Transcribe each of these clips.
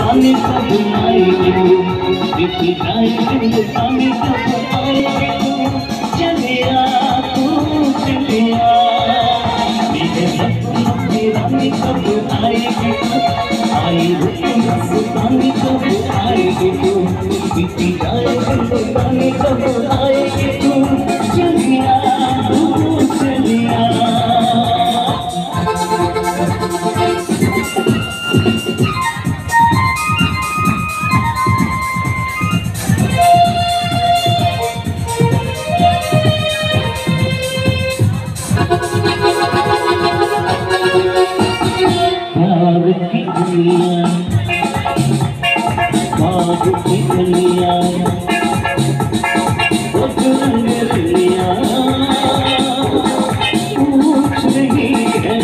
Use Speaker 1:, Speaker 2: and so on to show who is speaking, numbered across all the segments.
Speaker 1: जिंदगानी कब आएगी तू, बीती जाए जिंदगानी कब आएगी तू, चलिया तू चलिया, मेरे सपनों की रानी कब आएगी तू, आई रुक मस्तानी कब आएगी तू, बीती जाए जिंदगानी कब आएगी तू, चलिया तू चलिया। प्यार की दुनिया, बाग की दुनिया, रंग दुनिया पूछ रही है,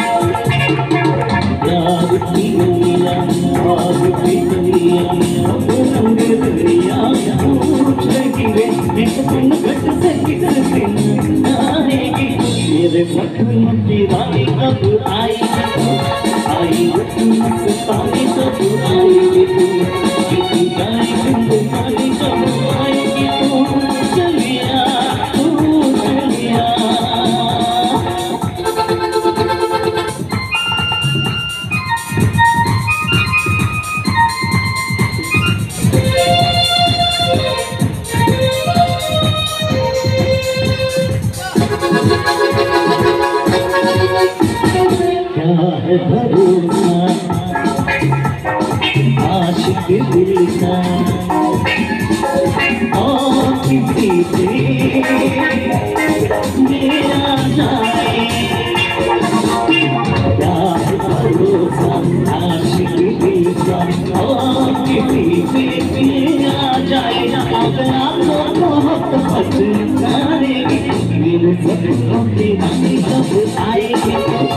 Speaker 1: प्यार की दुनिया, बाग की दुनिया, रंग दुनिया पूछ रही है, एक दिन घट से किधर दिन आएगी, मेरे सपनों की रानी कब आएगी, आई मस्तानी कब आएगी तू, बीती जाए जिंदगानी कब आएगी तू, चलिया तू चलिया। क्या है भरोसा आशिक दिल का, और किसी से मेरा जाए, क्या है भरोसा आशिक दिल का, और किसी से मेरा जाए, अगर आपको मोहब्बत करेगी, मेरे सपनों की रानी कब आएगी,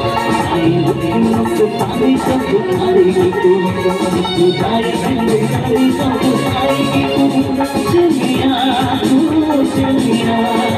Speaker 1: मस्तानी कब आएगी तू, बीती जाए जिंदगानी कब आएगी तू, चलिया तू चलिया।